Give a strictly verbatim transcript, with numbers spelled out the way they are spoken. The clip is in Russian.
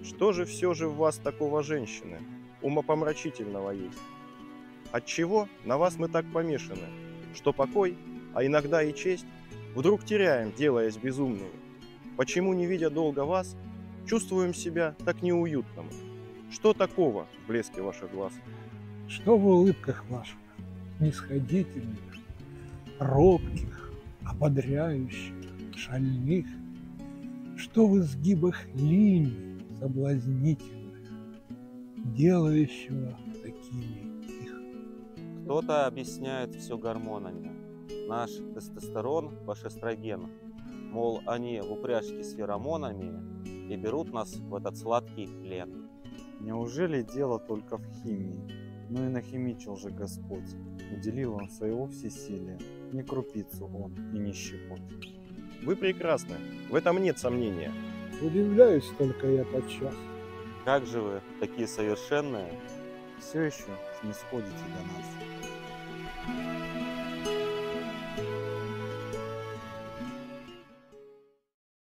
Что же все же в вас такого, женщины, умопомрачительного есть? Отчего на вас мы так помешаны, что покой, а иногда и честь, вдруг теряем, делаясь безумными? Почему, не видя долго вас, чувствуем себя так неуютно? Что такого в блеске ваших глаз? Что в улыбках ваших, снисходительных, робких, ободряющих, шальных, что в изгибах линий соблазнительных, делающего такими их? Кто-то объясняет все гормонами. Наш тестостерон, ваш эстроген, мол, они в упряжке с феромонами и берут нас в этот сладкий плен. Неужели дело только в химии? Но и нахимичил же Господь, уделил он своего всесилия, ни крупицу он и ни щепот. Вы прекрасны, в этом нет сомнения. Удивляюсь только я подчас. Как же вы, такие совершенные, Все еще снисходите до нас.